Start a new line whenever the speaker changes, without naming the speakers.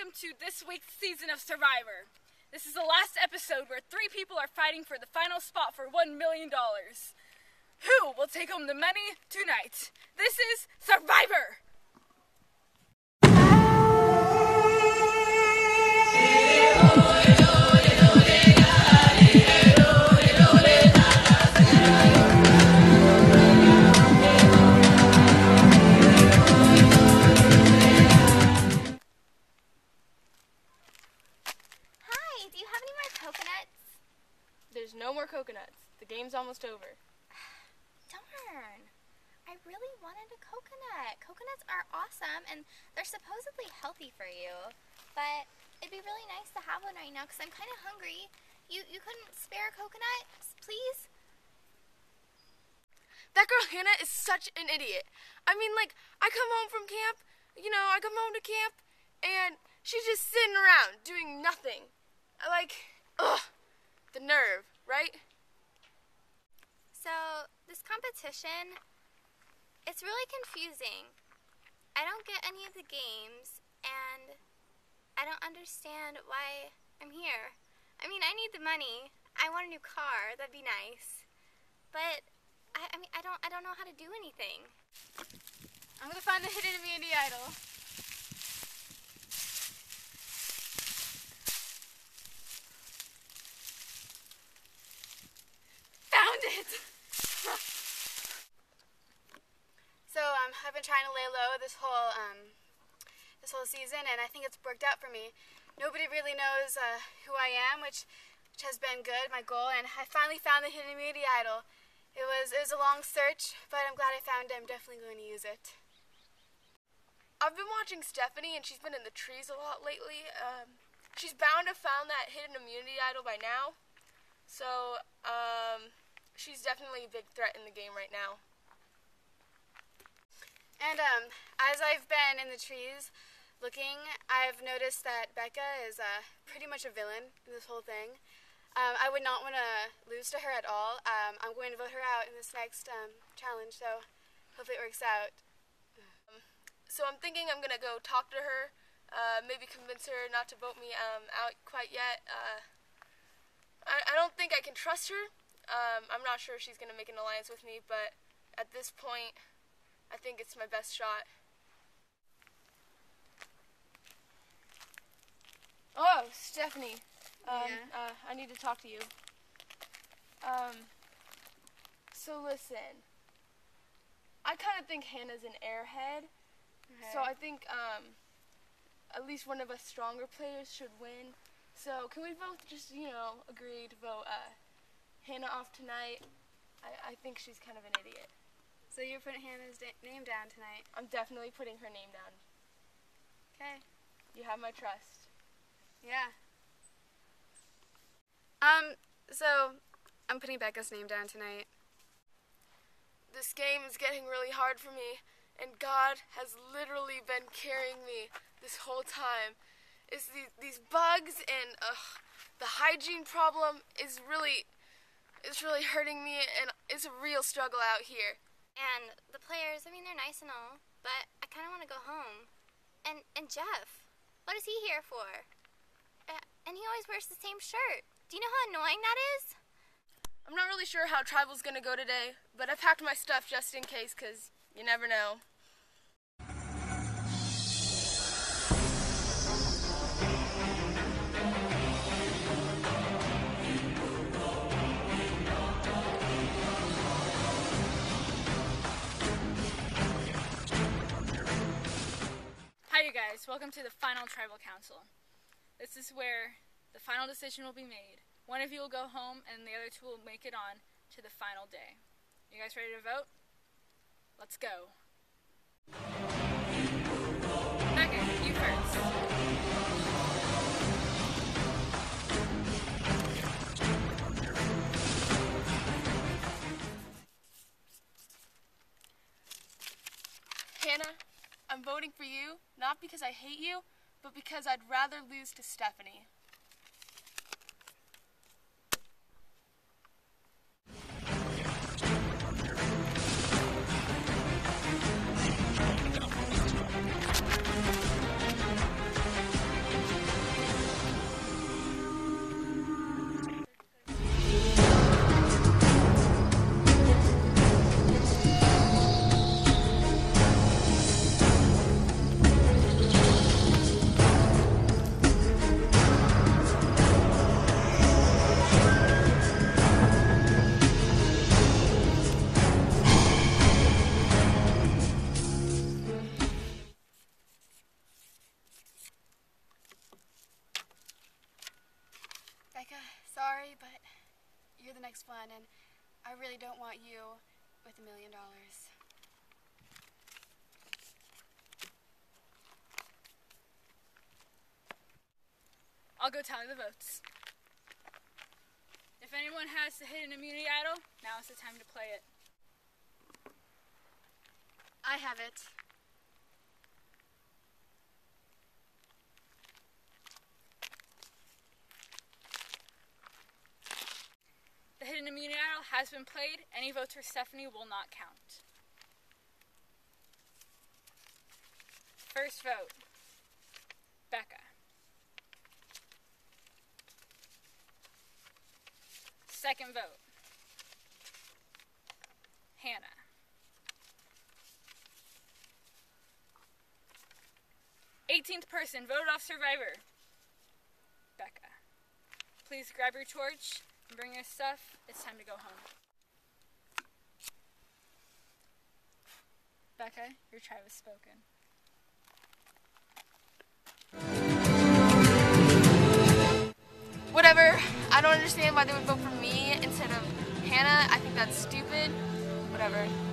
welcome to this week's season of Survivor. This is the last episode where 3 people are fighting for the final spot for $1 million. Who will take home the money tonight? This is Survivor!
There's no more coconuts. The game's almost over.
Darn. I really wanted a coconut. Coconuts are awesome, and they're supposedly healthy for you. But it'd be really nice to have one right now, because I'm kind of hungry. You couldn't spare a coconut, please?
That girl Hannah is such an idiot. I mean, like, I come home from camp, I come home to camp, and she's just sitting around doing nothing. Ugh. The nerve, right?
So, this competition, it's really confusing. I don't get any of the games, and I don't understand why I'm here. I mean, I need the money. I want a new car. That'd be nice. But, I don't know how to do anything. I'm gonna find the hidden immunity idol. So I've been trying to lay low this whole season, and I think it's worked out for me. Nobody really knows who I am, which has been good, my goal, and I finally found the hidden immunity idol. It was a long search, but I'm glad I found it. I'm definitely going to use it.
I've been watching Stephanie, and she's been in the trees a lot lately. She's bound to have found that hidden immunity idol by now. So, she's definitely a big threat in the game right now.
And as I've been in the trees looking, I've noticed that Bekah is pretty much a villain in this whole thing. I would not want to lose to her at all. I'm going to vote her out in this next challenge, so hopefully it works out.
So I'm thinking I'm going to go talk to her, maybe convince her not to vote me out quite yet. I don't think I can trust her. I'm not sure if she's going to make an alliance with me, but at this point, I think it's my best shot. Oh, Stephanie. I need to talk to you. So listen. I kind of think Hannah's an airhead. Okay. So I think, at least one of us stronger players should win. So can we both just, agree to vote, Hannah off tonight? I think she's kind of an idiot.
So you're putting Hannah's name down tonight?
I'm definitely putting her name down.
Okay.
You have my trust.
Yeah. So I'm putting Bekah's name down tonight.
This game is getting really hard for me, and God has literally been carrying me this whole time. It's these bugs, and the hygiene problem is really hurting me, and it's a real struggle out here.
And the players, they're nice and all, but I kind of want to go home. And Jeff, what is he here for? And he always wears the same shirt. Do you know how annoying that is?
I'm not really sure how Tribal's going to go today, but I packed my stuff just in case, because you never know.
Hi you guys, welcome to the final tribal council. This is where the final decision will be made. One of you will go home and the other 2 will make it on to the final day. You guys ready to vote? Let's go. Bekah, you first.
Hannah, I'm voting for you, not because I hate you, but because I'd rather lose to Stephanie.
but you're the next one, and I really don't want you with $1 million.
I'll go tally the votes. If anyone has the hidden immunity idol, now is the time to play it.
I have it.
The hidden immunity idol has been played. Any votes for Stephanie will not count. First vote, Bekah. Second vote, Hannah. Eighteenth person voted off Survivor, Bekah. Please grab your torch and bring your stuff. It's time to go home. Bekah, your tribe has spoken.
Whatever. I don't understand why they would vote for me instead of Hannah. I think that's stupid. Whatever.